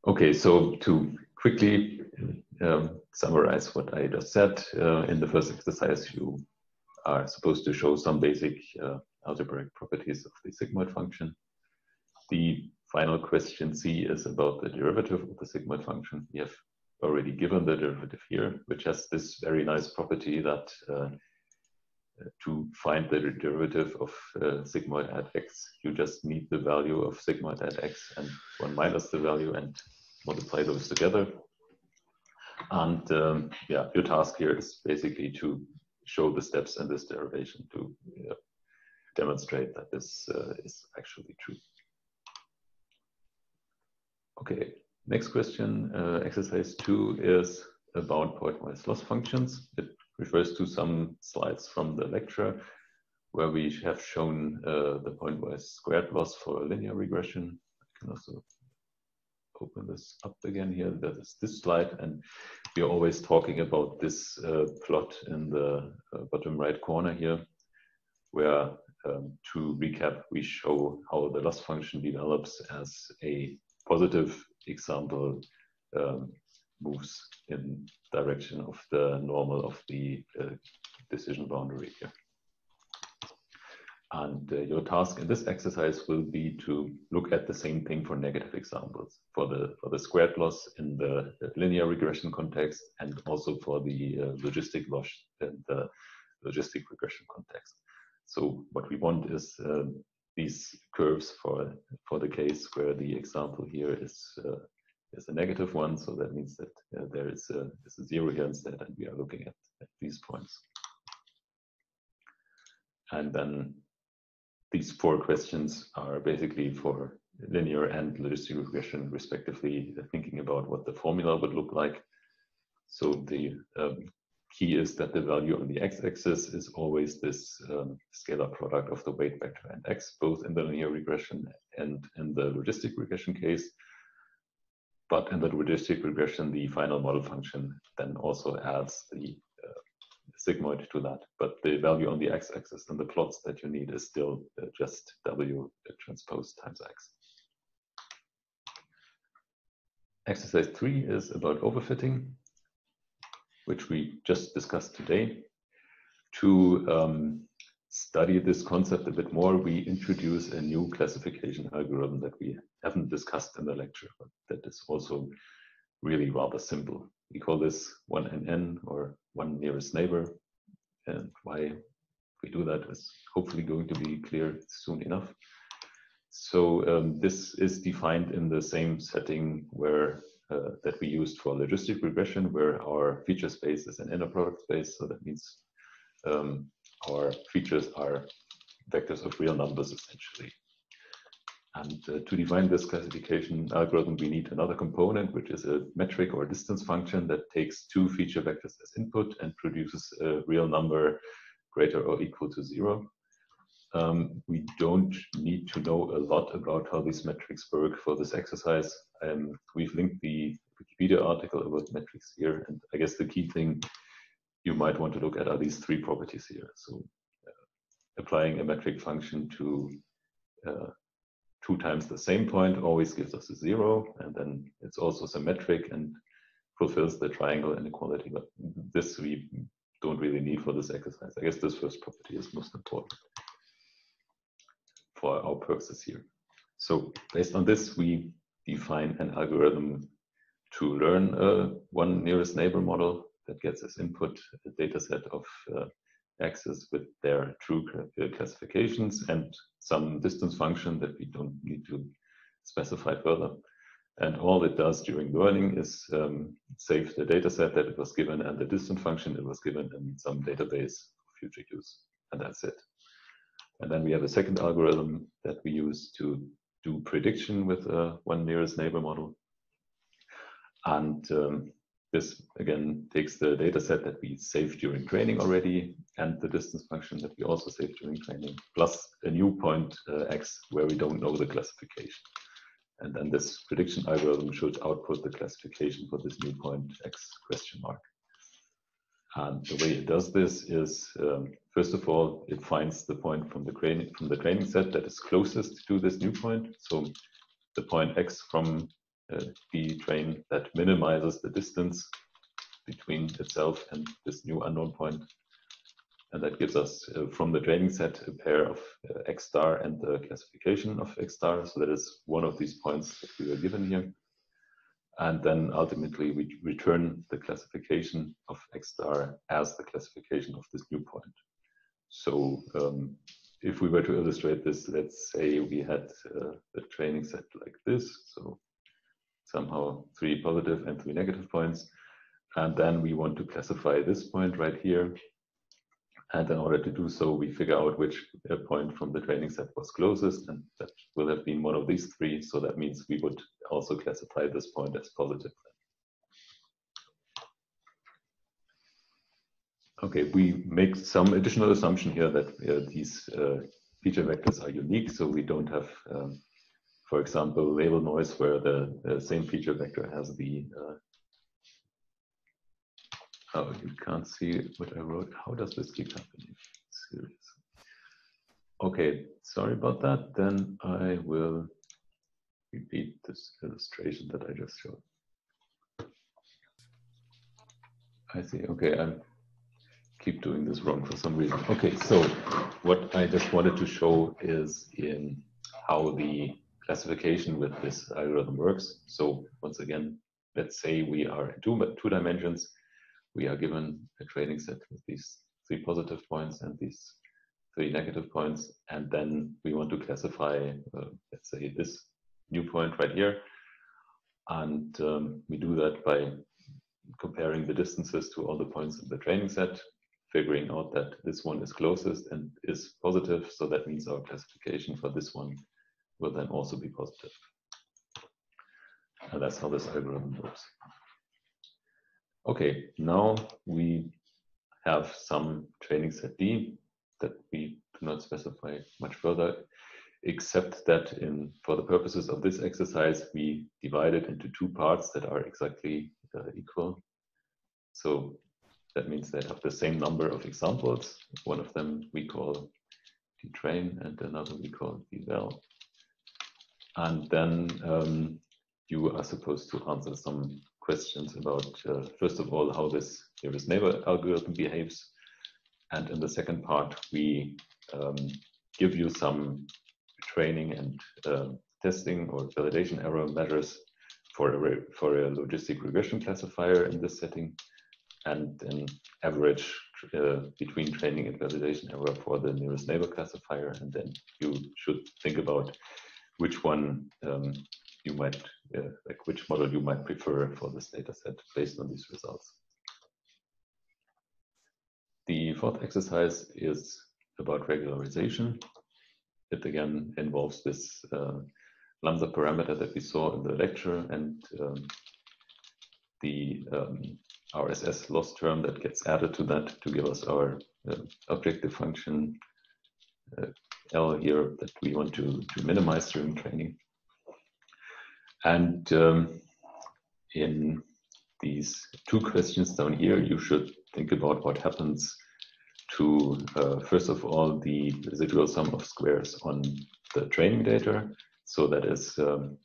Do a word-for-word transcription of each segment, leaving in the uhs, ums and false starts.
Okay, so to quickly um, summarize what I just said, uh, in the first exercise, you are supposed to show some basic uh, algebraic properties of the sigmoid function. The final question C is about the derivative of the sigmoid function. We have already given the derivative here, which has this very nice property that uh, to find the derivative of uh, sigmoid at x, you just need the value of sigmoid at x and one minus the value and multiply those together. And um, yeah, your task here is basically to show the steps in this derivation to uh, demonstrate that this uh, is actually true. Okay, next question, uh, exercise two is about pointwise loss functions. It refers to some slides from the lecture where we have shown uh, the pointwise squared loss for linear regression. I can also open this up again here. That is this slide, and we are always talking about this uh, plot in the uh, bottom right corner here, where um, to recap, we show how the loss function develops as a positive example um, moves in direction of the normal of the uh, decision boundary here. And uh, your task in this exercise will be to look at the same thing for negative examples, for the for the squared loss in the linear regression context, and also for the uh, logistic loss in the logistic regression context. So what we want is uh, these curves for for the case where the example here is uh, is a negative one. So that means that uh, there is a, is a zero here instead, and we are looking at, at these points. And then these four questions are basically for linear and logistic regression, respectively, thinking about what the formula would look like. So the um, key is that the value on the x-axis is always this um, scalar product of the weight vector and x, both in the linear regression and in the logistic regression case. But in the logistic regression, the final model function then also adds the uh, sigmoid to that. But the value on the x-axis and the plots that you need is still uh, just w transpose times x. Exercise three is about overfitting, which we just discussed today. To um, study this concept a bit more, we introduce a new classification algorithm that we haven't discussed in the lecture, but that is also really rather simple. We call this one N N, or one nearest neighbor. And why we do that is hopefully going to be clear soon enough. So um, this is defined in the same setting where uh, that we used for logistic regression, where our feature space is an inner product space. So that means um, our features are vectors of real numbers, essentially. And uh, to define this classification algorithm, we need another component, which is a metric or distance function that takes two feature vectors as input and produces a real number greater or equal to zero. Um, we don't need to know a lot about how these metrics work for this exercise. Um, we've linked the Wikipedia article about metrics here, and I guess the key thing you might want to look at are these three properties here. So uh, applying a metric function to uh, two times the same point always gives us a zero, and then it's also symmetric and fulfills the triangle inequality, but this we don't really need for this exercise. I guess this first property is most important for our purposes here. So based on this, we define an algorithm to learn a one nearest neighbor model that gets as input a data set of uh, axes with their true classifications and some distance function that we don't need to specify further. And all it does during learning is um, save the data set that it was given and the distance function it was given in some database for future use. And that's it. And then we have a second algorithm that we use to do prediction with a one nearest neighbor model. And um, this, again, takes the data set that we saved during training already and the distance function that we also saved during training, plus a new point uh, x where we don't know the classification. And then this prediction algorithm should output the classification for this new point x question mark. And the way it does this is, um, first of all, it finds the point from the, training, from the training set that is closest to this new point. So the point x from uh, D train that minimizes the distance between itself and this new unknown point. And that gives us uh, from the training set a pair of uh, X star and the classification of X star. So that is one of these points that we were given here. And then ultimately we return the classification of X star as the classification of this new point. So um, if we were to illustrate this, let's say we had uh, a training set like this. So somehow three positive and three negative points. And then we want to classify this point right here. And in order to do so, we figure out which uh, point from the training set was closest, and that will have been one of these three. So that means we would also classify this point as positive. Okay, we make some additional assumption here that uh, these uh, feature vectors are unique, so we don't have, um, for example, label noise where the uh, same feature vector has the uh, oh, you can't see what I wrote. How does this keep happening? Serious. Okay, sorry about that. Then I will repeat this illustration that I just showed. I see. Okay, I keep doing this wrong for some reason. Okay, so what I just wanted to show is in how the classification with this algorithm works. So once again, let's say we are in two, two dimensions. We are given a training set with these three positive points and these three negative points, and then we want to classify, uh, let's say, this new point right here. And um, we do that by comparing the distances to all the points in the training set, figuring out that this one is closest and is positive, so that means our classification for this one will then also be positive. And that's how this algorithm works. Okay, now we have some training set D that we do not specify much further, except that in for the purposes of this exercise, we divide it into two parts that are exactly uh, equal. So that means they have the same number of examples. One of them we call dtrain and another we call dval. And then um, you are supposed to answer some questions about, uh, first of all, how this nearest neighbor algorithm behaves. And in the second part, we um, give you some training and uh, testing or validation error measures for a, for a logistic regression classifier in this setting, and an average uh, between training and validation error for the nearest neighbor classifier. And then you should think about which one um, you might, uh, like which model you might prefer for this data set based on these results. The fourth exercise is about regularization. It again involves this uh, lambda parameter that we saw in the lecture and um, the um, R S S loss term that gets added to that to give us our uh, objective function uh, L here that we want to, to minimize during training. And um, in these two questions down here, you should think about what happens to, uh, first of all, the residual sum of squares on the training data. So that is, um,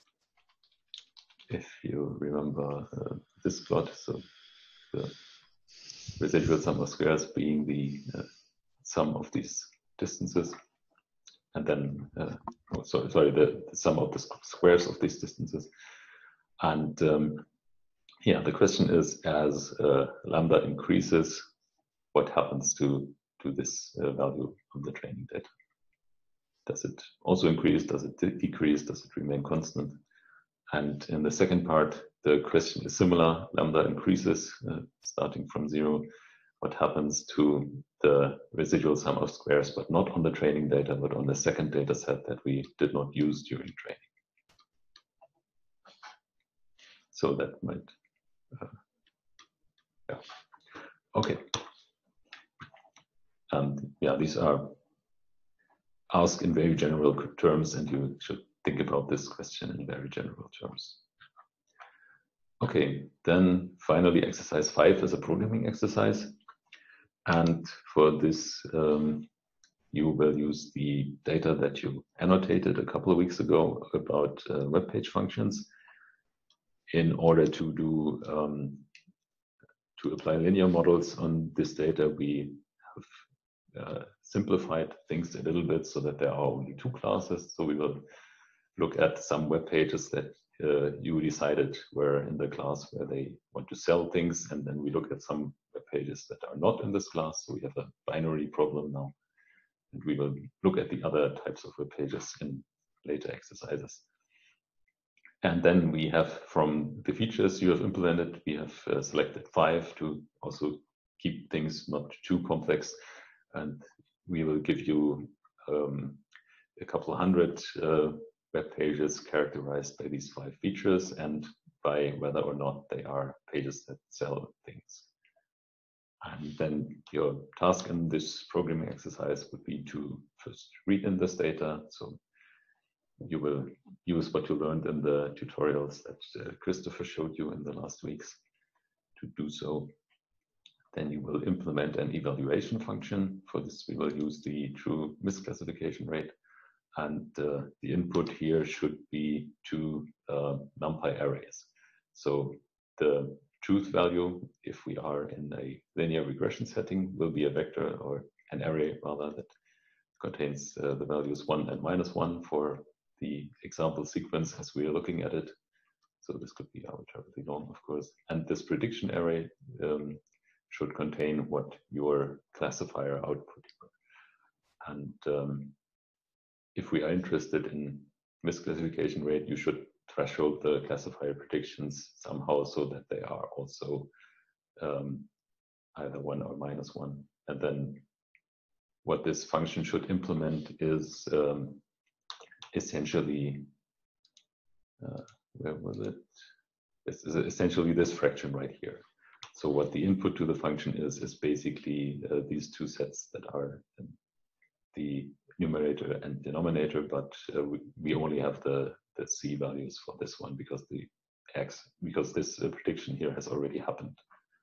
if you remember uh, this plot, so the residual sum of squares being the uh, sum of these distances. And then, uh, oh, sorry, sorry the, the sum of the squares of these distances. And um, yeah, the question is, as uh, lambda increases, what happens to, to this uh, value of the training data? Does it also increase? Does it de decrease? Does it remain constant? And in the second part, the question is similar. Lambda increases, uh, starting from zero. What happens to the residual sum of squares, but not on the training data, but on the second data set that we did not use during training? So that might, uh, yeah. Okay. And yeah, these are asked in very general terms, and you should think about this question in very general terms. Okay, then finally, exercise five is a programming exercise. And for this, um, you will use the data that you annotated a couple of weeks ago about uh, web page functions. in order to do um, to apply linear models on this data, we have uh, simplified things a little bit so that there are only two classes. So we will look at some web pages that uh, you decided were in the class where they want to sell things, and then we look at some web pages that are not in this class. So we have a binary problem now, and we will look at the other types of web pages in later exercises. And then we have, from the features you have implemented, we have uh, selected five to also keep things not too complex. And we will give you um, a couple hundred uh, web pages characterized by these five features and by whether or not they are pages that sell things. And then your task in this programming exercise would be to first read in this data. So you will use what you learned in the tutorials that uh, Christopher showed you in the last weeks to do so. Then you will implement an evaluation function. For this, we will use the true misclassification rate. And uh, the input here should be two uh, NumPy arrays. So the truth value, if we are in a linear regression setting, will be a vector or an array rather that contains uh, the values one and minus one for the example sequence as we are looking at it. So this could be arbitrarily long, of course. And this prediction array um, should contain what your classifier output. And um, if we are interested in misclassification rate, you should threshold the classifier predictions somehow so that they are also um, either one or minus one. And then what this function should implement is um, essentially, uh, where was it? This is essentially this fraction right here. So what the input to the function is, is basically uh, these two sets that are the numerator and denominator, but uh, we, we only have the, the C values for this one because the X, because this uh, prediction here has already happened.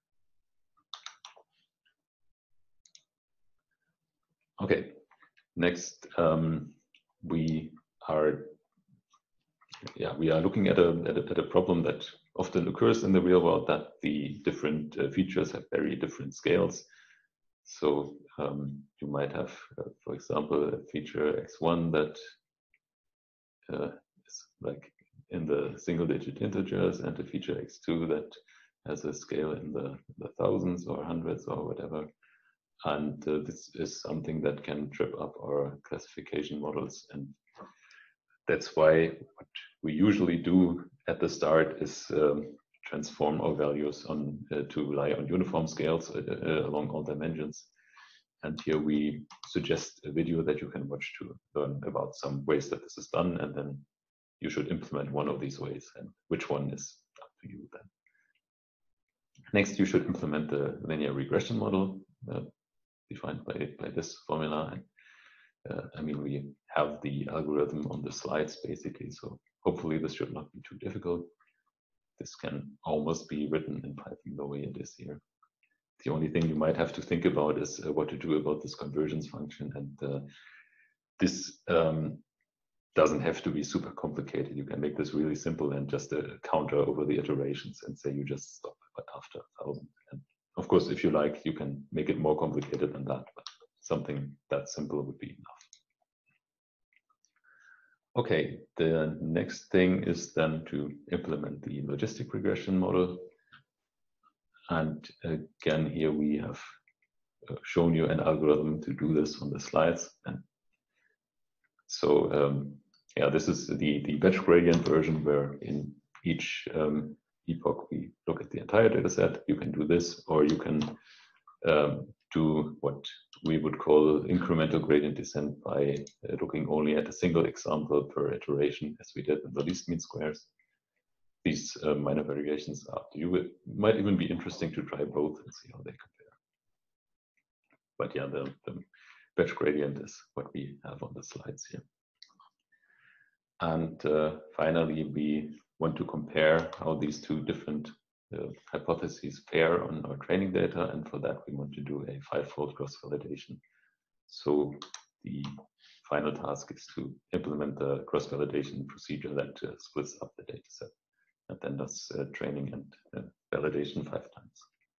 Okay, next um, we are yeah we are looking at a, at a at a problem that often occurs in the real world, that the different uh, features have very different scales. So um, you might have, uh, for example, a feature X one that uh, is like in the single-digit integers, and a feature X two that has a scale in the, the thousands or hundreds or whatever. And uh, this is something that can trip up our classification models. And that's why what we usually do at the start is um, transform our values on uh, to rely on uniform scales uh, uh, along all dimensions. And here we suggest a video that you can watch to learn about some ways that this is done, and then you should implement one of these ways, and which one is up to you then. Next, you should implement the linear regression model uh, defined by, by this formula. And uh, I mean, we have the algorithm on the slides basically, so hopefully this should not be too difficult. This can almost be written in Python the way it is here. The only thing you might have to think about is uh, what to do about this conversions function. And uh, this um, doesn't have to be super complicated. You can make this really simple and just uh, counter over the iterations and say you just stop after a thousand. And of course, if you like, you can make it more complicated than that, but something that simple would be enough. Okay, the next thing is then to implement the logistic regression model. And again, here we have shown you an algorithm to do this on the slides. And so, um, yeah, this is the, the batch gradient version, where in each um, epoch we look at the entire data set. You can do this, or you can um, do what we would call incremental gradient descent by uh, looking only at a single example per iteration, as we did in the least mean squares. These uh, minor variations are up to you. It might even be interesting to try both and see how they compare. But yeah, the, the batch gradient is what we have on the slides here. And uh, finally, we want to compare how these two different uh, hypotheses fare on our training data. And for that, we want to do a five-fold cross-validation. So the final task is to implement the cross-validation procedure that uh, splits up the data set. and then does uh, training and uh, validation five times.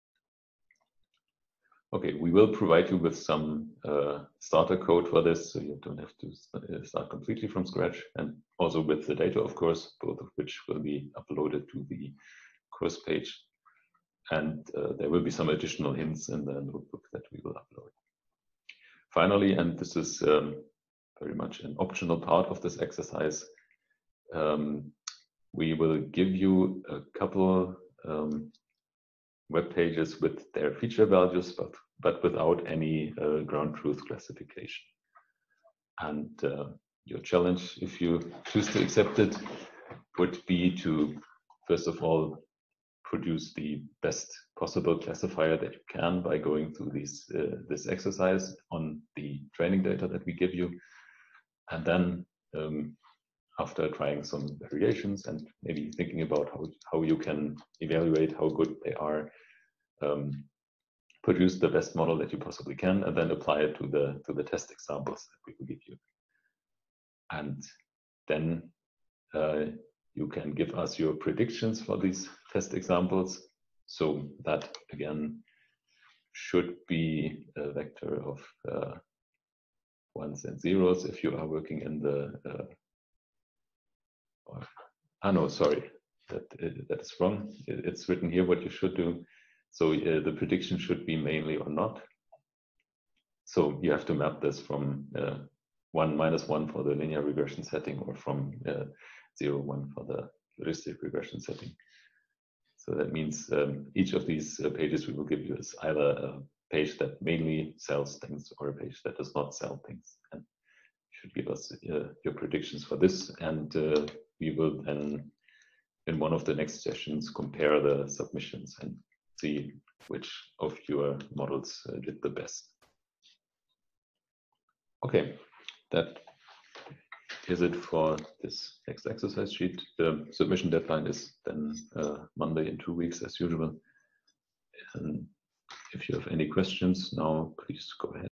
Okay, we will provide you with some uh, starter code for this, so you don't have to start completely from scratch, and also with the data, of course, both of which will be uploaded to the course page. And uh, there will be some additional hints in the notebook that we will upload. Finally, and this is um, very much an optional part of this exercise, um, we will give you a couple um, web pages with their feature values, but, but without any uh, ground truth classification. And uh, your challenge, if you choose to accept it, would be to, first of all, produce the best possible classifier that you can by going through these, uh, this exercise on the training data that we give you. And then um, after trying some variations and maybe thinking about how, how you can evaluate how good they are, um, produce the best model that you possibly can, and then apply it to the, to the test examples that we will give you. And then uh, you can give us your predictions for these test examples. So that, again, should be a vector of uh, ones and zeros if you are working in the, uh, or, ah, no, sorry, that, uh, that is wrong. It's written here what you should do. So uh, the prediction should be mainly or not. So you have to map this from uh, one minus one for the linear regression setting, or from uh, zero, one for the heuristic regression setting. So that means um, each of these uh, pages we will give you is either a page that mainly sells things or a page that does not sell things. And you should give us uh, your predictions for this, and uh, we will then, in one of the next sessions, compare the submissions and see which of your models uh, did the best. Okay, that is it for this next exercise sheet. The submission deadline is then uh, Monday in two weeks as usual. And if you have any questions now, please go ahead.